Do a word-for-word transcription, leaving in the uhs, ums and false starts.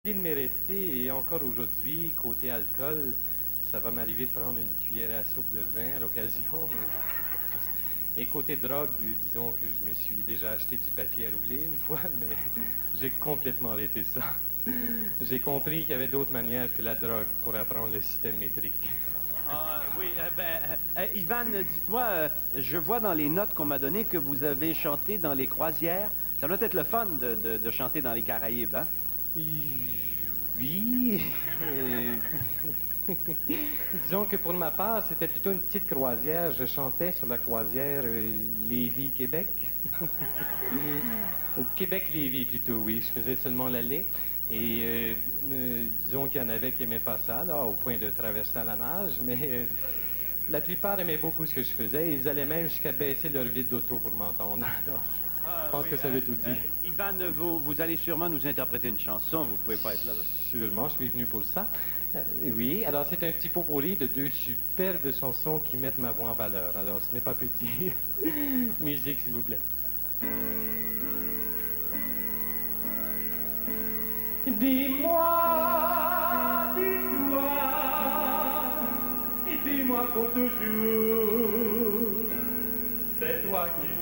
De me rester, et encore aujourd'hui, côté alcool, ça va m'arriver de prendre une cuillère à soupe de vin à l'occasion. Mais... Et côté drogue, disons que je me suis déjà acheté du papier à rouler une fois, mais j'ai complètement arrêté ça. J'ai compris qu'il y avait d'autres manières que la drogue pour apprendre le système métrique. Ah, oui, euh, ben, euh, Ivan, dites-moi, euh, je vois dans les notes qu'on m'a données que vous avez chanté dans les croisières. Ça doit être le fun de, de, de chanter dans les Caraïbes, hein? Oui. Euh... Disons que pour ma part, c'était plutôt une petite croisière. Je chantais sur la croisière euh, Lévis-Québec. Au Québec-Lévis plutôt, oui. Je faisais seulement l'aller. Et euh, euh, disons qu'il y en avait qui n'aimaient pas ça, là, au point de traverser à la nage. Mais euh, la plupart aimaient beaucoup ce que je faisais. Ils allaient même jusqu'à baisser leur vide d'auto pour m'entendre. Ah, je pense oui, que ça euh, veut tout dire. Euh, Ivan, vous, vous allez sûrement nous interpréter une chanson. Vous pouvez pas être là. Sûrement, je suis venu pour ça. Euh, oui, alors c'est un petit pot-pourri de deux superbes chansons qui mettent ma voix en valeur. Alors ce n'est pas peu dire. Musique, s'il vous plaît. Dis-moi, dis-toi, et dis-moi pour toujours, c'est toi qui